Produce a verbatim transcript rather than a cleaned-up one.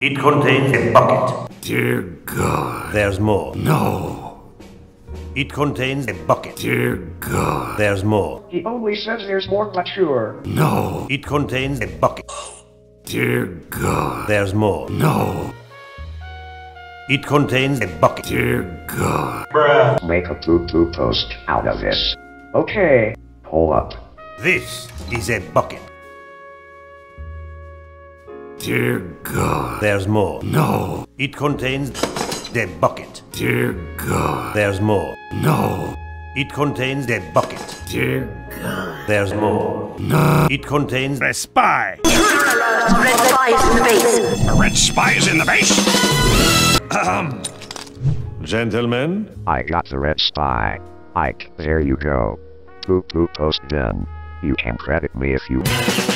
It contains a bucket. Dear God. There's more. No. It contains a bucket. Dear God. There's more. He only says there's more, but sure. No. It contains a bucket. Dear God. There's more. No. It contains a bucket. Dear God. Make a poo-poo post out of this. Okay, pull up. This is a bucket. Dear God. There's more. No. It contains the bucket. Dear God. There's more. No. It contains the bucket. Dear God. There's more. No. It contains A spy. Red spies in the base. A red spy is in the base? Ahem. Gentlemen? I got the red spy. Ike, there you go. Poo-poo post then. You can credit me if you...